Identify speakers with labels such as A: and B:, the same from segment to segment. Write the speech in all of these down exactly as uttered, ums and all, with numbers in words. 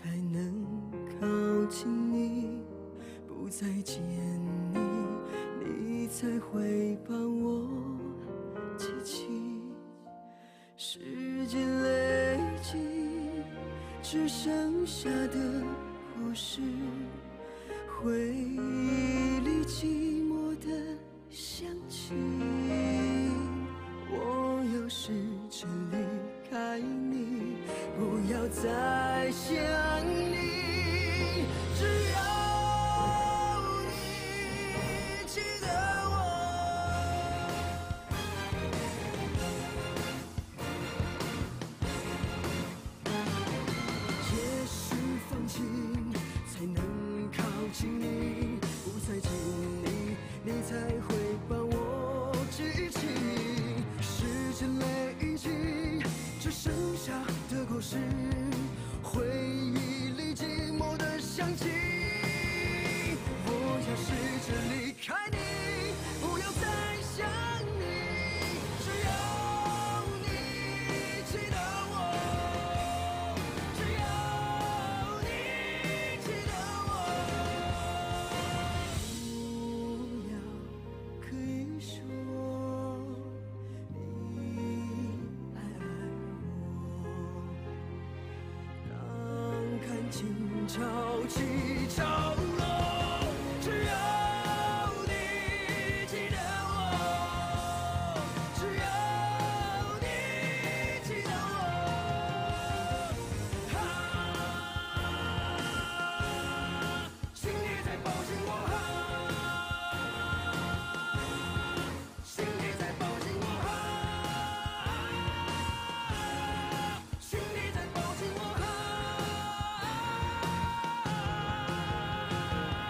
A: 才能靠近你，不再见你，你才会把我记起。时间累积，只剩下的故事，回忆里寂寞的香气。我要试着离开你，不要再想你，只要你记得我。也许放弃才能靠近你，不再见你，你才会把我记起。时间累积，只剩下的故事，回忆里寂寞的香气。我要试着离开你，不要再想你，只要你记得我，只要你记得我。不要可以说你爱爱我，当看尽潮起潮落，只要你记得我，只要你记得我。啊，请你再抱紧我，请你再抱紧我，请你再抱紧我。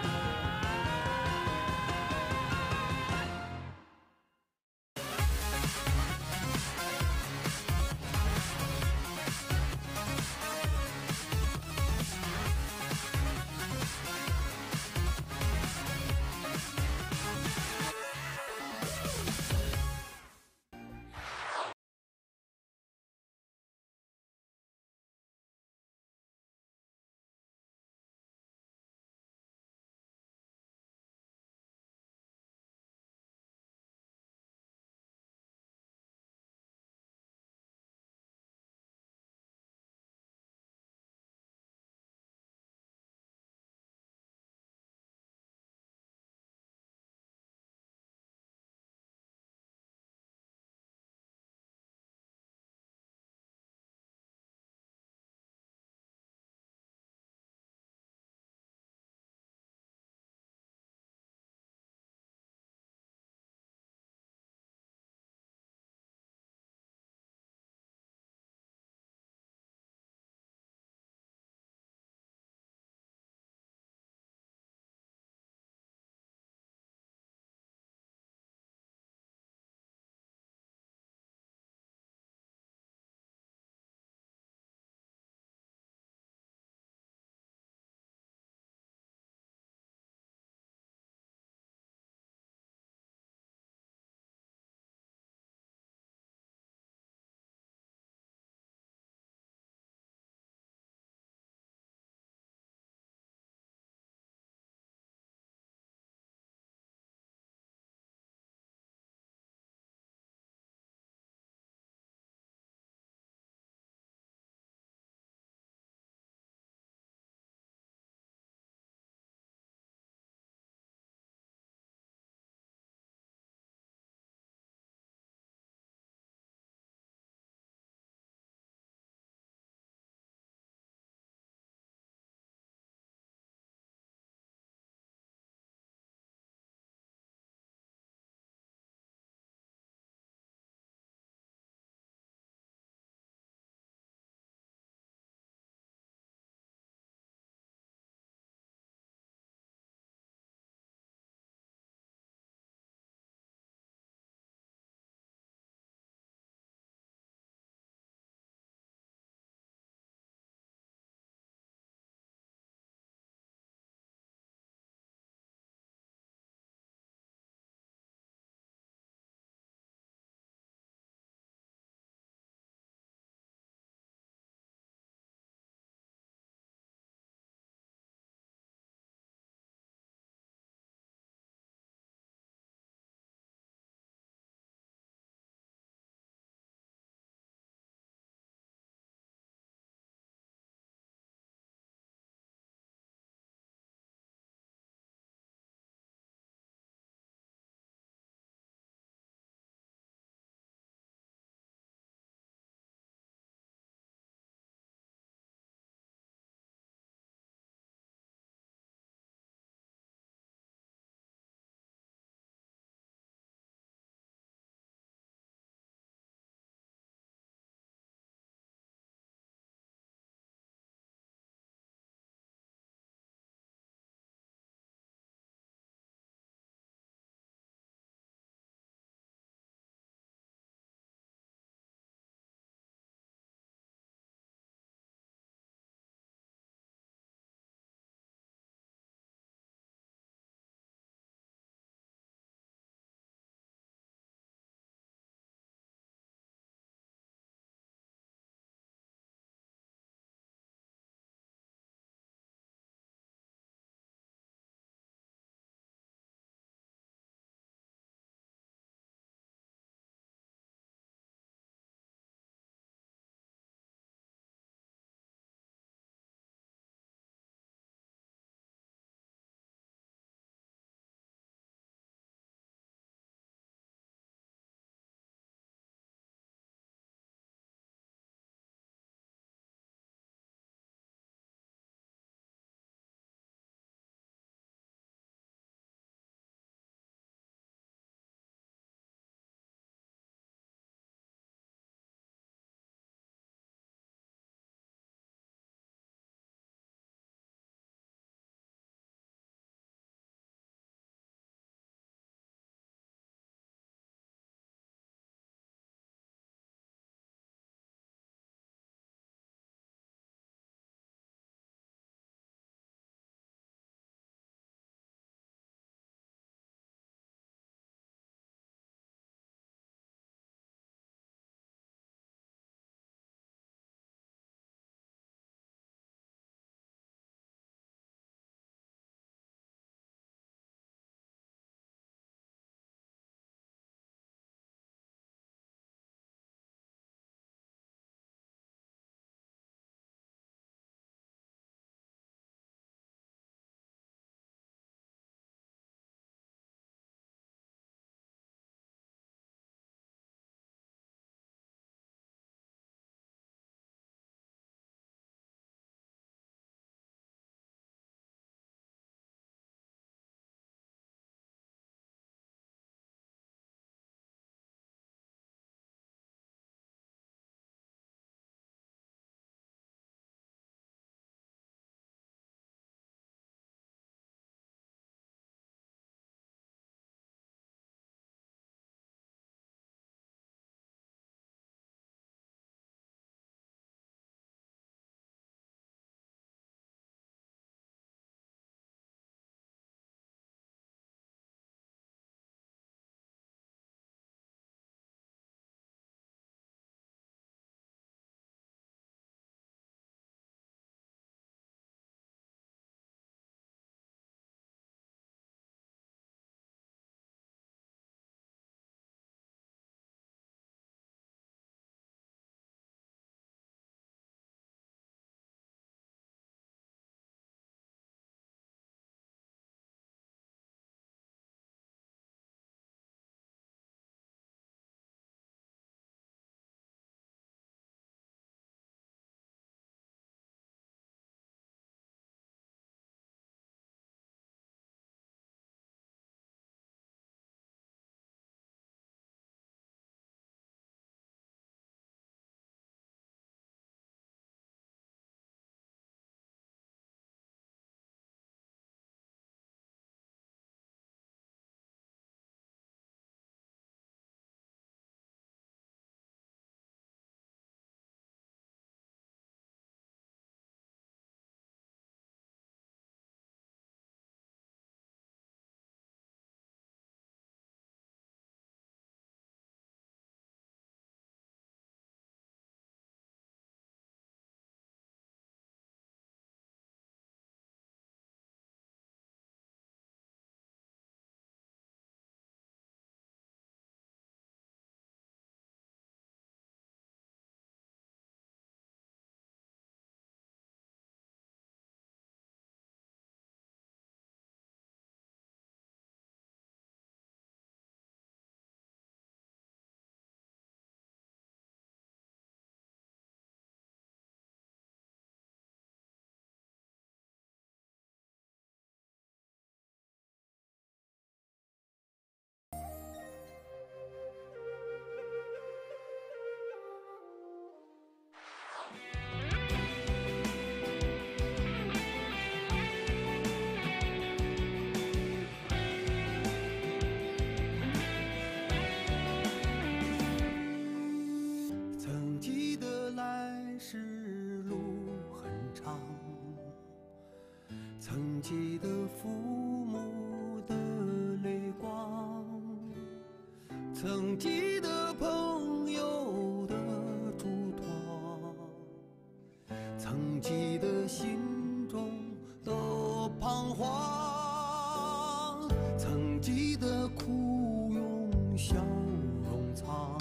A: 曾记得父母的泪光，曾记得朋友的嘱托，曾记得心中的彷徨，曾记得苦用笑容藏，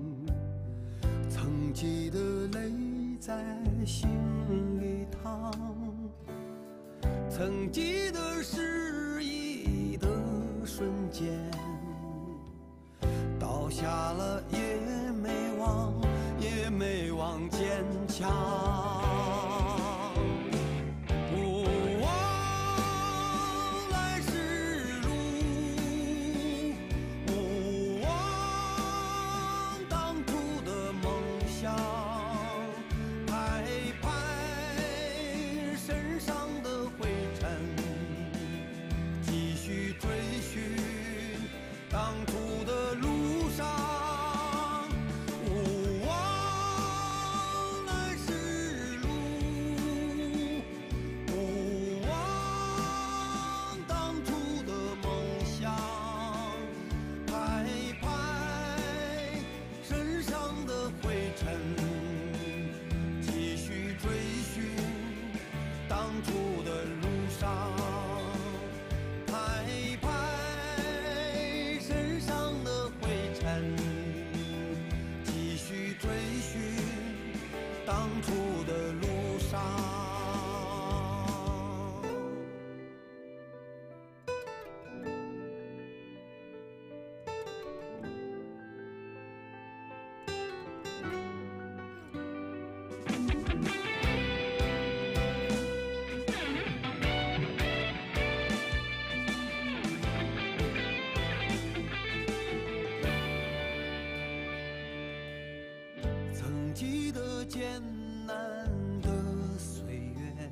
A: 曾记得泪在心里淌，曾记得失意的瞬间，倒下了也没忘，也没忘坚强。艰难的岁月，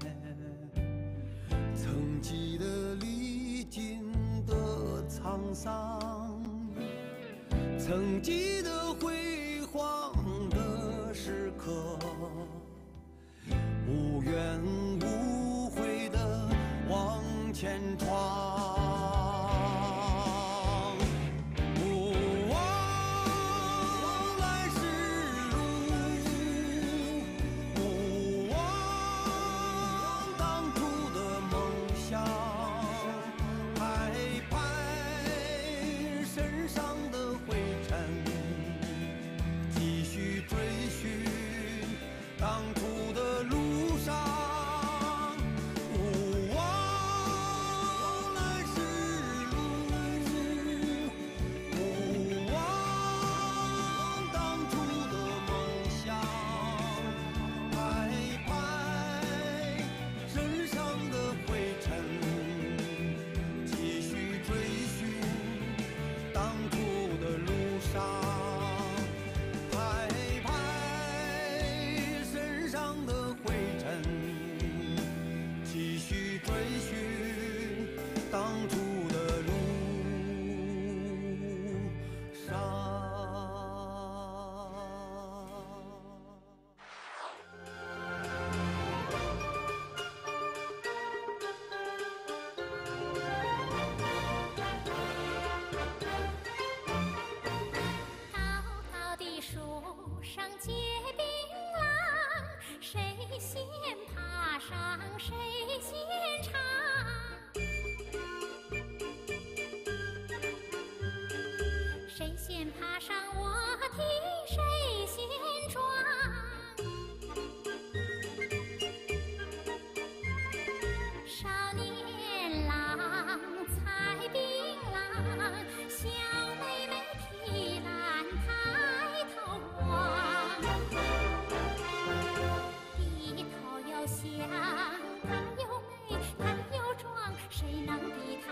A: 曾记得历经的沧桑，曾记得辉煌的时刻，无怨无悔的往前闯。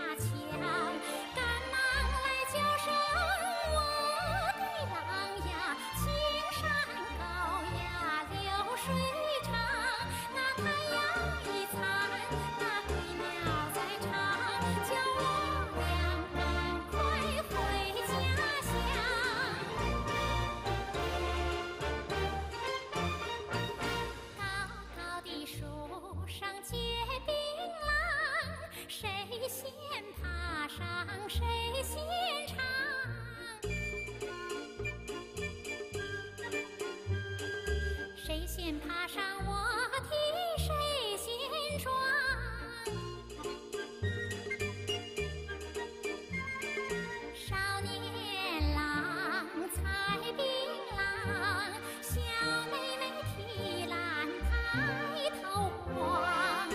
B: 赶忙来叫声我的郎呀！ 谁先爬上谁先尝。谁先爬上我的谁先装。少年郎采槟榔，小妹妹提篮抬头望。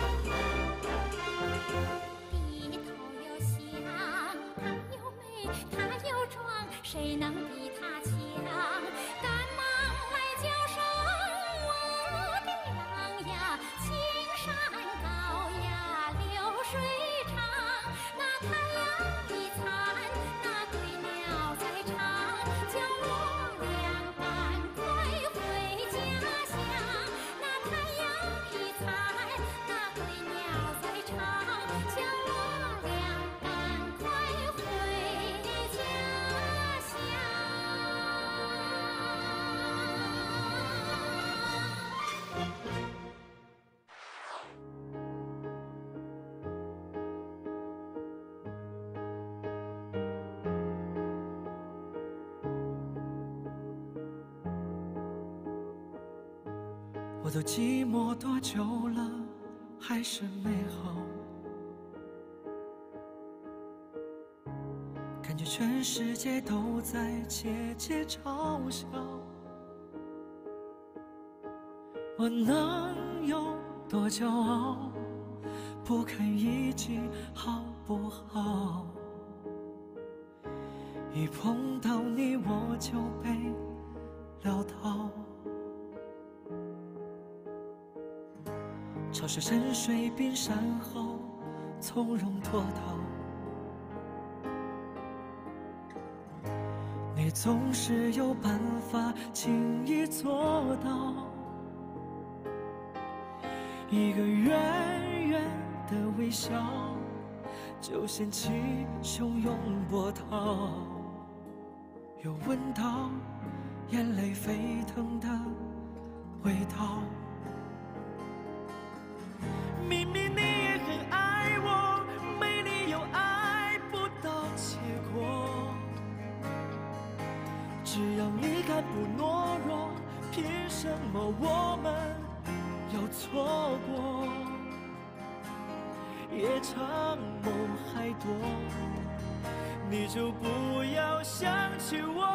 B: 低头又想，他又美，他又壮，谁能比他强？赶忙来叫声我的郎呀，青山高呀，流水长。那太阳一残，那归鸟在唱，叫我俩赶快回家乡。那太阳一残，那归鸟在唱，叫我俩赶快回家乡。
A: 我都寂寞多久了，还是美好。感觉全世界都在窃窃嘲笑。我能有多骄傲？不堪一击好不好？一碰到你我就被潦倒。潮湿深水冰山后，从容脱逃。你总是有办法轻易做到，一个远远的微笑，就掀起汹涌波涛，又闻到眼泪沸腾的味道。明明你也很爱我，没理由爱不到结果。只要你敢不懦弱，凭什么我们要错过？夜长梦还多，你就不要想起我，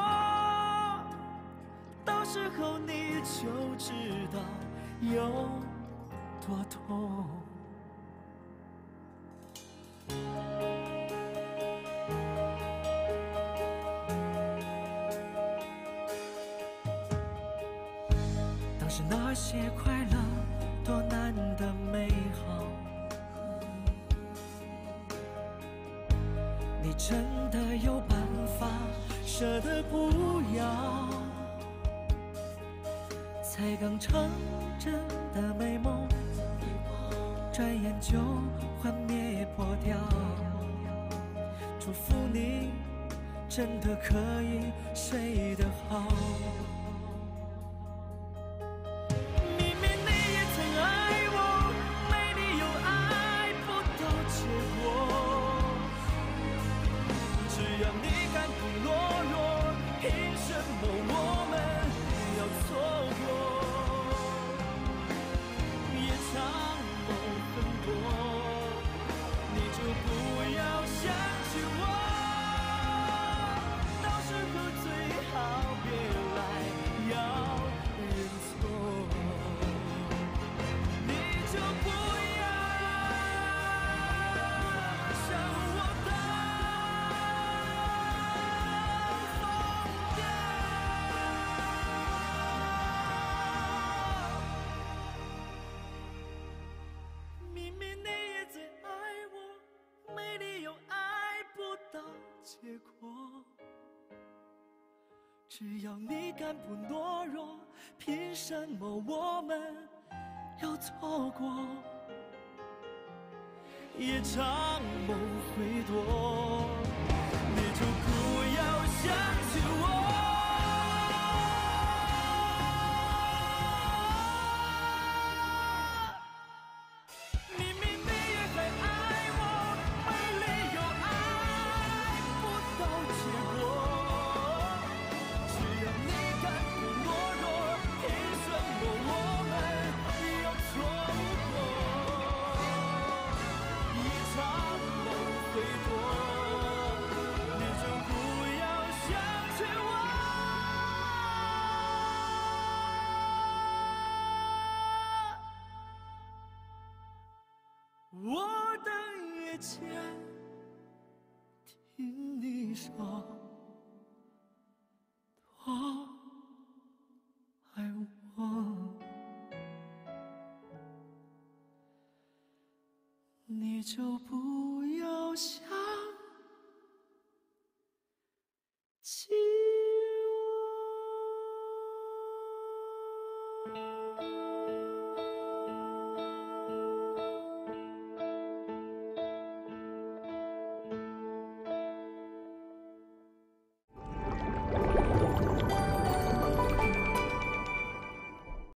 A: 到时候你就知道有多痛。当时那些快乐多难得美好，你真的有办法舍得不要？才刚成真的美梦，转眼就幻灭破掉。祝福你真的可以睡得好。明明你也曾爱我，没理由爱不到结果。只要你敢不懦弱，凭什么我们要错过？夜长梦很多，你就不要想起我，到时候最好别来要认错。你就不要像我的疯掉。明明你也最爱我，没理由爱不到结果。只要你敢不懦弱，凭什么我们要错过？夜长梦会多，你就不要想起我。明明你也很爱我， 我的夜间，听你说多爱我，你就不